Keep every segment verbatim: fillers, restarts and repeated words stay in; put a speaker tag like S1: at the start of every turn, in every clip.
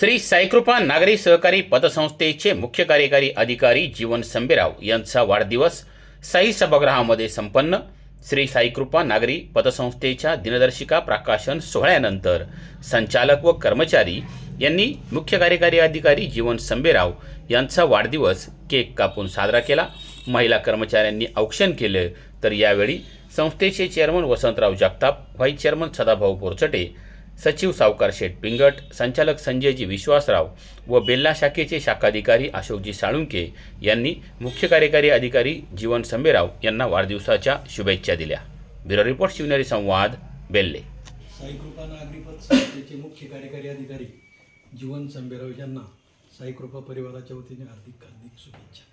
S1: श्री साईकृपा नागरी सहकारी पतसंस्थेचे मुख्य कार्यकारी अधिकारी जीवन संबेराव यांचा वाढदिवस साई सभागृहामध्ये संपन्न। श्री साईकृपा नागरी पतसंस्थेच्या दिनदर्शिका प्रकाशन सोहळ्यानंतर संचालक व कर्मचारी यांनी मुख्य कार्यकारी अधिकारी जीवन संबेराव यांचा वाढदिवस केक कापून साजरा केला। महिला कर्मचाऱ्यांनी औक्षण केले, तर यावेळी संस्थेचे chairman Vasantrao Jagtap, vice chairman Sadabhau Borchate, सचिव सावकार शेठ पिंगट, संचालक संजयजी विश्वासराव व बेल्ला शाखेचे शाखाधिकारी अशोकजी साळुंके यांनी मुख्य कार्यकारी अधिकारी जीवन संबेराव यांना वाढदिवसाच्या शुभेच्छा दिल्या। ब्युरो रिपोर्ट शिवनेरी संवाद, बेल्ले।
S2: साईकृपा नागरी पतसंस्थेचे मुख्य कार्यकारी अधिकारी जीवन संबेराव यांना साईकृपा परिवाराच्या वतीने हार्दिक हार्दिक शुभेच्छा।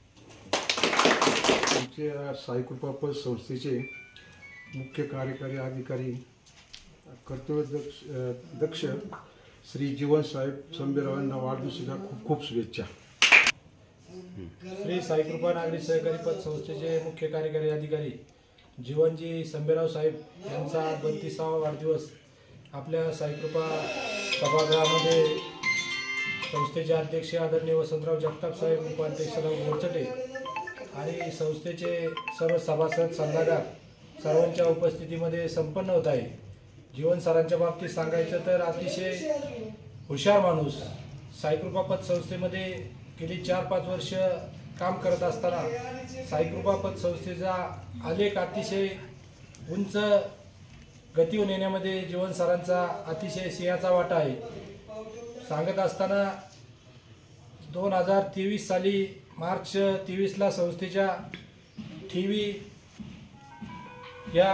S3: आमच्या साईकृपा पतसंस्थेचे मुख्य कार्यकारी अधिकारी कर्तव्यदक्ष दक्ष श्री जीवन साहेब संबेराव यांना वाढदिवसाच्या खूप खूप शुभेच्छा।
S4: श्री साईकृपा नागरी सहकारी पतसंस्थेचे मुख्य कार्यकारी अधिकारी जीवनजी संबेराव साहेब यांचा बत्तीसावा वाढदिवस आपल्या साईकृपा सभागृहामध्ये संस्थेचे अध्यक्ष आदरणीय वसंतराव जगताप साहेब, उपाध्यक्ष सदाभाऊ बोरचटे आणि संस्थेचे सर्व सभासद सल्लागार सर्वांच्या उपस्थितीमध्ये संपन्न होत आहे। जीवन सरांच्या बाबतीत सांगायचं तर अतिशय हुशार माणूस। साईकृपा पतसंस्थेमध्ये गेली चार पाच वर्ष काम करत असताना साईकृपा पतसंस्थेचा आलेख अतिशय उंच गतीवर नेण्यामध्ये जीवन सरांचा अतिशय सिंहाचा वाटा आहे। सांगत असताना दोन हजार तेवीस साली मार्च तेवीसला संस्थेच्या ठेवी या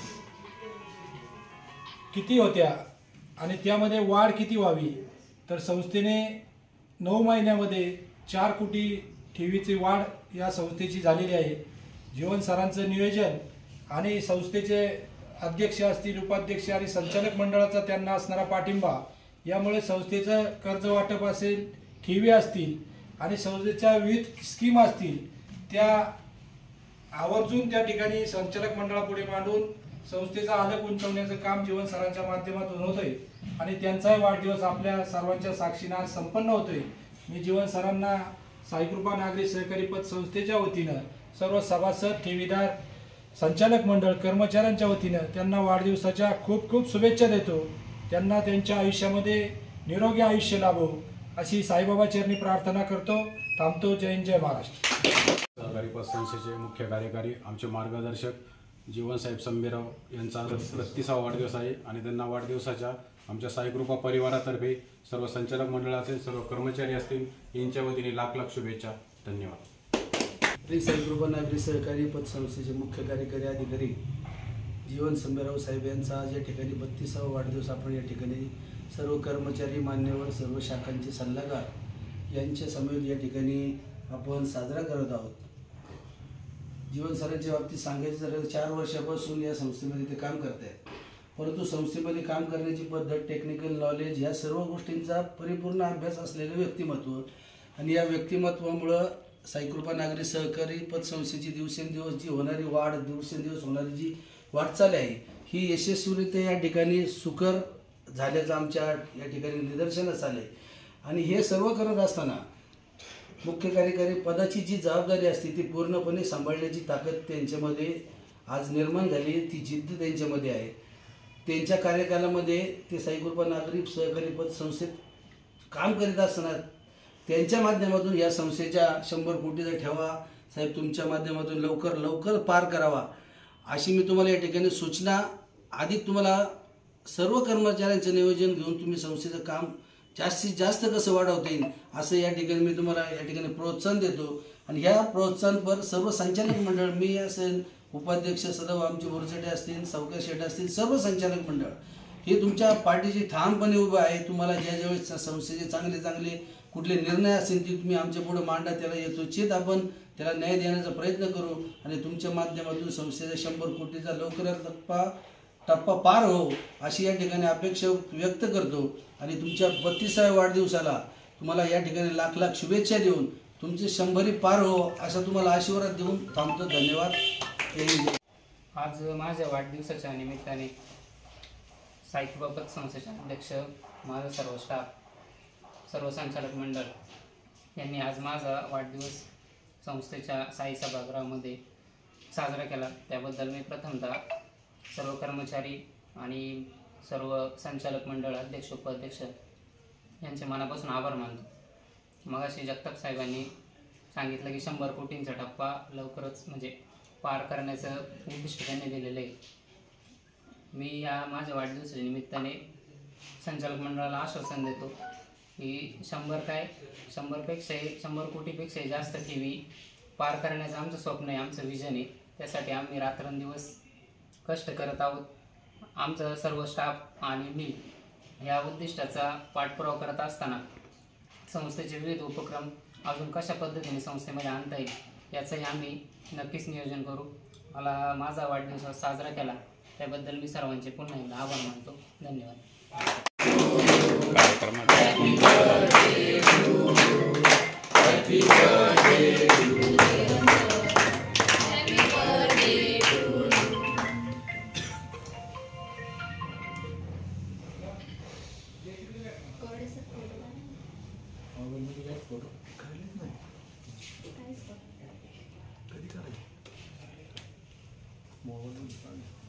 S4: किती होत्या आणि त्यामध्ये वाढ किती व्हावी, तर संस्थेने नऊ महिन्यामध्ये चार कोटी ठेवीची वाढ या संस्थेची झालेली आहे। जीवन सरांचं नियोजन आणि संस्थेचे अध्यक्ष असतील, उपाध्यक्ष आणि संचालक मंडळाचा त्यांना असणारा पाठिंबा यामुळे संस्थेचं कर्ज वाटप असेल, ठेवी असतील आणि संस्थेच्या विविध स्कीम असतील त्या आवर्जून त्या ठिकाणी संचालक मंडळापुढे मांडून संस्थेचा आलेख उंचवण्याचं काम जीवन सरांच्या माध्यमातून होतंय आणि त्यांचाही वाढदिवस आपल्या सर्वांच्या साक्षीने आज संपन्न होतोय। मी जीवन सरांना साईकृपा नागरी सहकारी पतसंस्थेच्या वतीनं सर्व सभासद, ठेवीदार, संचालक मंडळ, कर्मचाऱ्यांच्या वतीनं त्यांना वाढदिवसाच्या खूप खूप शुभेच्छा देतो। त्यांना त्यांच्या आयुष्यामध्ये निरोगी आयुष्य लाभो अशी साईबाबा चरणी प्रार्थना करतो। थांबतो। जय हिंद, जय महाराष्ट्र।
S5: सहकारी पतसंस्थेचे मुख्य कार्यकारी आमचे मार्गदर्शक जीवन साहेब संबेराव यांचा बत्तीसावा वाढदिवस आहे आणि त्यांना वाढदिवसाच्या आमच्या साईकृपा परिवारातर्फे सर्व संचालक मंडळ असेल, सर्व कर्मचारी असतील यांच्या वतीने लाख लाख शुभेच्छा। धन्यवाद।
S6: श्री साईकृपा नागरी सहकारी पतसंस्थेचे मुख्य कार्यकारी अधिकारी जीवन संबेराव साहेब यांचा आज या ठिकाणी बत्तीसावा वाढदिवस आपण या ठिकाणी सर्व कर्मचारी, मान्यवर, सर्व शाखांचे सल्लागार यांच्या समेत या ठिकाणी आपण साजरा करत आहोत। जीवन सरांच्या बाबतीत सांगायचं झालं तर चार वर्षापासून या संस्थेमध्ये ते काम करत आहेत, परंतु संस्थेमध्ये काम करण्याची पद्धत, टेक्निकल नॉलेज या सर्व गोष्टींचा परिपूर्ण अभ्यास असलेलं व्यक्तिमत्व आणि या व्यक्तिमत्वामुळं साईकृपा नागरी सहकारी पतसंस्थेची दिवसेंदिवस जी होणारी वाढ, दिवसेंदिवस होणारी जी वाटचाल आहे ही यशस्वीरित्या या ठिकाणी सुकर झाल्याचं आमच्या या ठिकाणी निदर्शनास आले आणि हे सर्व करत असताना मुख्य कार्यकारी पदाची जी जबाबदारी असते ती पूर्णपणे सांभाळण्याची ताकद त्यांच्यामध्ये आज निर्माण झाली, ती जिद्द त्यांच्यामध्ये आहे। त्यांच्या कार्यकालामध्ये ते साईकृपा नागरी सहकारी पतसंस्थेत काम करीत असताना त्यांच्या माध्यमातून या संस्थेच्या शंभर कोटीचा ठेवा साहेब तुमच्या माध्यमातून लवकर लवकर पार करावा अशी मी तुम्हाला या ठिकाणी सूचना, आधी तुम्हाला सर्व कर्मचाऱ्यांचं नियोजन घेऊन तुम्ही संस्थेचं काम जास्तीत जास्त कसं वाढवता येईल असं या ठिकाणी मी तुम्हाला या ठिकाणी प्रोत्साहन देतो आणि ह्या प्रोत्साहनपर सर्व संचालक मंडळ, मी असेल, उपाध्यक्ष सदैव आमचे बोरचटे असतील, सावकार शेठ असतील, सर्व संचालक मंडळ हे तुमच्या पाठीशी ठामपणे उभं आहे। तुम्हाला ज्या ज्यावेळेस संस्थेचे चांगले चांगले कुठले निर्णय असतील ते तुम्ही आमच्या पुढे मांडा, त्याला यथोचित आपण त्याला न्याय देण्याचा प्रयत्न करू आणि तुमच्या माध्यमातून संस्थेचा शंभर कोटीचा लवकरात टप्पा टप्पा पार हो अशी या ठिकाणी अपेक्षा व्यक्त करतो आणि तुमच्या बत्तीसाव्या वाढदिवसाला तुम्हाला या ठिकाणी लाख लाख शुभेच्छा देऊन तुमचे शंभरी पार हो असा तुम्हाला आशीर्वाद देऊन थांबतो। धन्यवाद।
S7: आज माझ्या वाढदिवसाच्या निमित्ताने साईकृपा पतसंस्थेचे अध्यक्ष, माझा सर्व स्टाफ सर्व संचालक मंडळ यांनी आज माझा वाढदिवस संस्थेच्या साई सभागृहामध्ये साजरा केला, त्याबद्दल मी प्रथमतः सर्व कर्मचारी आणि सर्व संचालक मंडळ अध्यक्ष उपाध्यक्ष यांचे मनापासून आभार मानतो. मगाशी जगताप साहेबांनी सांगितलं की शंभर कोटींचा टप्पा लवकरच म्हणजे पार करण्याचं उद्दिष्ट त्यांनी दिलेलं आहे. मी या माझ्या वाढदिवसाच्या निमित्ताने संचालक मंडळाला आश्वासन देतो की शंभर काय शंभरपेक्षाही शंभर कोटीपेक्षाही जास्त टी व्ही पार करण्याचं आमचं स्वप्न आहे, आमचं विजन आहे. त्यासाठी आम्ही रात्रंदिवस कष्ट करत आहोत. आमचं सर्व स्टाफ आणि मी या उद्दिष्टाचा पाठपुरावा करत असताना संस्थेचे विविध उपक्रम अजून कशा पद्धतीने संस्थेमध्ये आणता येईल याचंही आम्ही नक्कीच नियोजन करू. मला माझा वाढदिवस साजरा केला त्याबद्दल मी सर्वांचे पुन्हा एकदा आभार मानतो. धन्यवाद.
S2: कधी करायचं मोबाईल